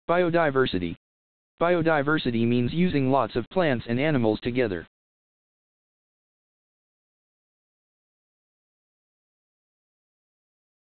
Biodiversity. Biodiversity means using lots of plants and animals together.